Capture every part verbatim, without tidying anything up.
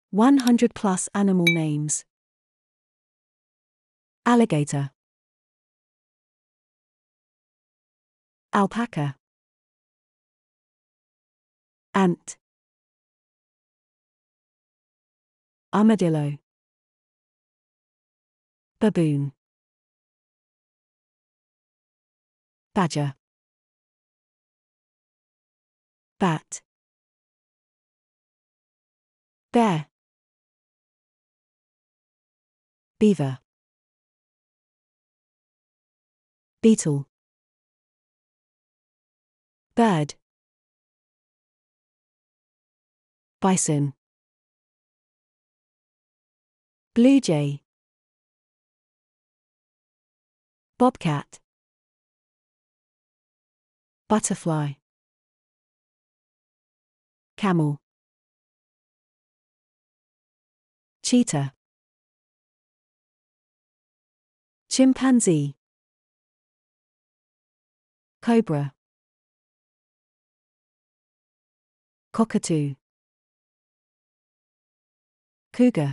one hundred plus animal names. Alligator, alpaca, ant, armadillo, baboon, badger, bat, bear, beaver, beetle, bird, bison, blue jay, bobcat, butterfly, camel, cheetah, chimpanzee, cobra, cockatoo, cougar,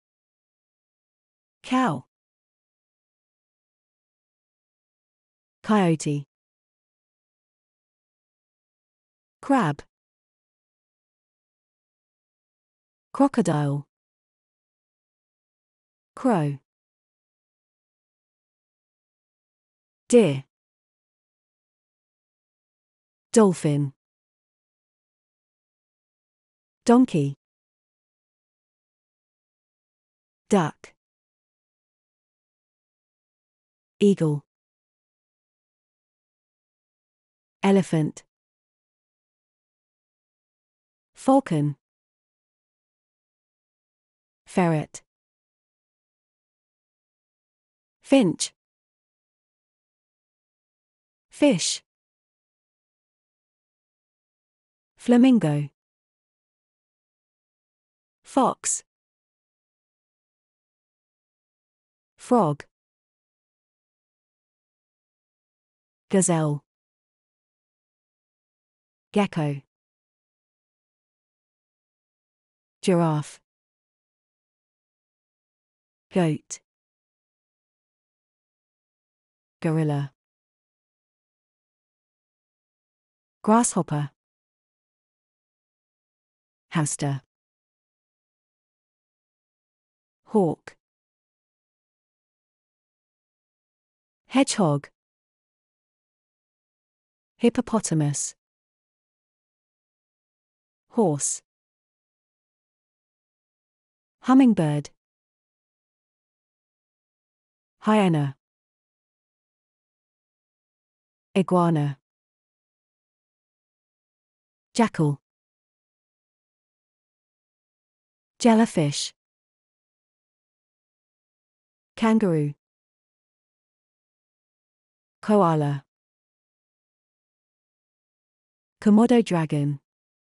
cow, coyote, crab, crocodile, crow, deer, dolphin, donkey, duck, eagle, elephant, falcon, ferret, finch, fish, flamingo, fox, frog, gazelle, gecko, giraffe, goat, gorilla, grasshopper, hamster, hawk, hedgehog, hippopotamus, horse, hummingbird, hyena, iguana, jackal, jellyfish, kangaroo, koala, Komodo dragon,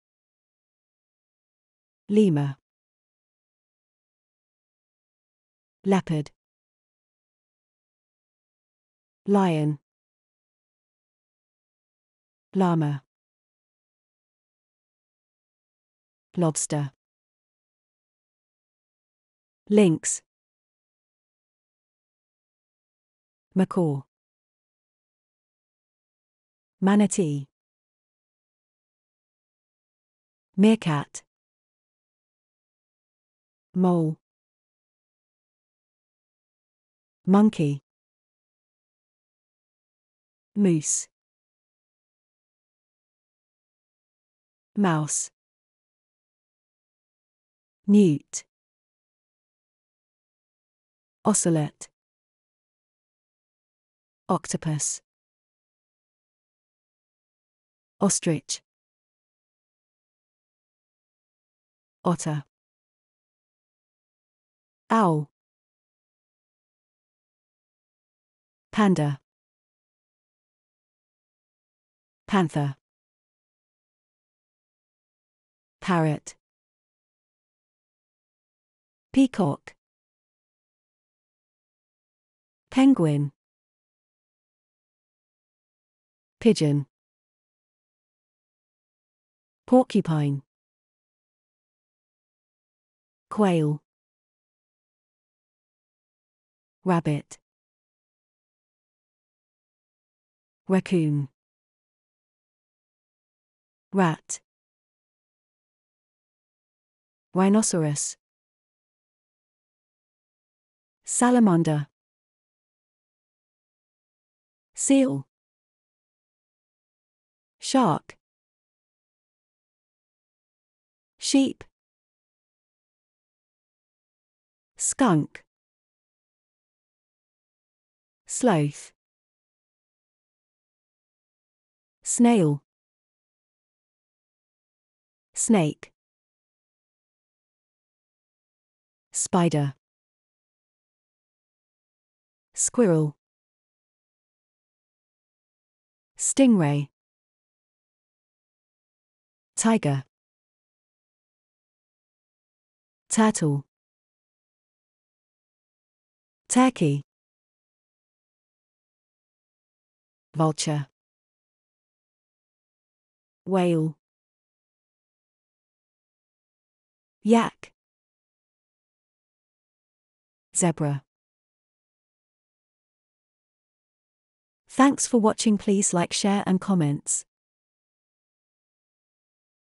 lemur, leopard, lion, llama, lobster, lynx, macaw, manatee, meerkat, mole, monkey, moose, mouse, newt, ocelot, octopus, ostrich, otter, owl, panda, panther, parrot, peacock, penguin, pigeon, porcupine, quail, rabbit, raccoon, rat, rhinoceros, salamander, seal, shark, sheep, skunk, sloth, snail, snake, spider, squirrel, stingray, tiger, turtle, turkey, vulture, whale, yak, zebra. Thanks for watching. Please like, share and comments.